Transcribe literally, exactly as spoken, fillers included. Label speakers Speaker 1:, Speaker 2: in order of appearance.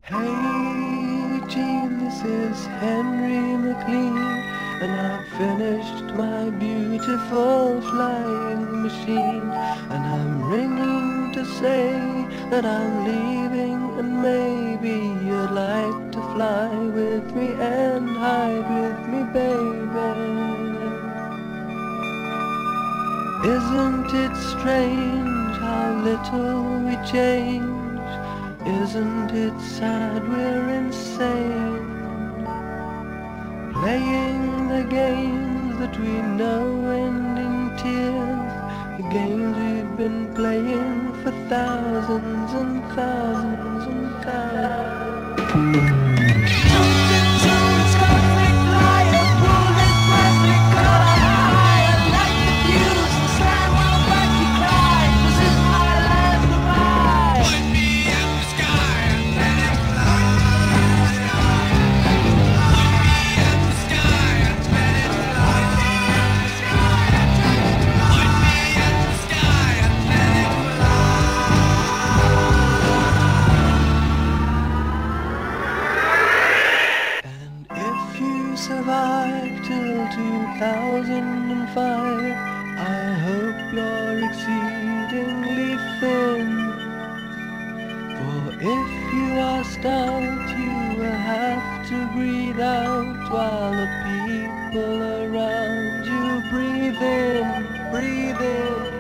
Speaker 1: Hey Gene, this is Henry McLean, and I've finished my beautiful flying machine, and I'm ringing to say that I'm leaving, and maybe you'd like to fly with me and hide with me, baby. Isn't it strange how little we change? Isn't it sad we're insane? Playing the games that we know end in tears, the games we've been playing for thousands and thousands and thousands. Survive till two thousand five, I hope you're exceedingly thin. For if you are stout, you will have to breathe out, while the people around you breathe in, breathe in.